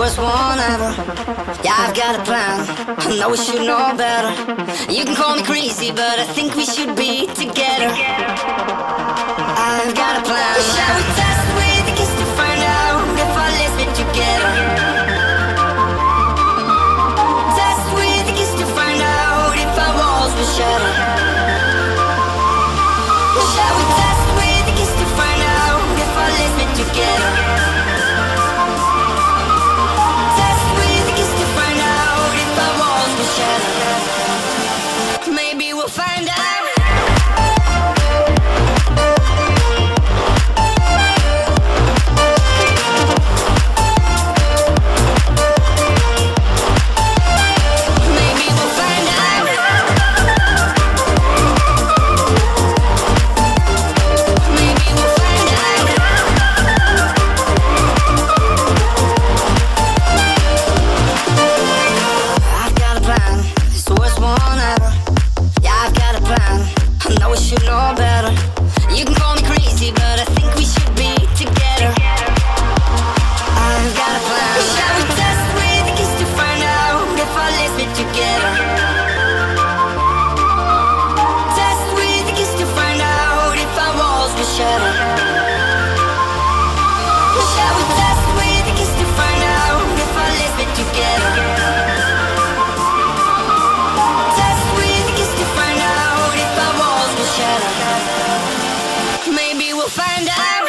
worst one ever. Yeah, I've got a plan, I know we should know better. You can call me crazy, but I think we should be together. I've got a plan. Shall we test with a kiss to find out if our lives fit together? Test with a kiss to find out if our walls will shatter. Shall we test with a kiss to find out if our lives fit together? Test with a kiss to find out if our walls will shatter. Maybe we'll find out. Maybe we'll find out.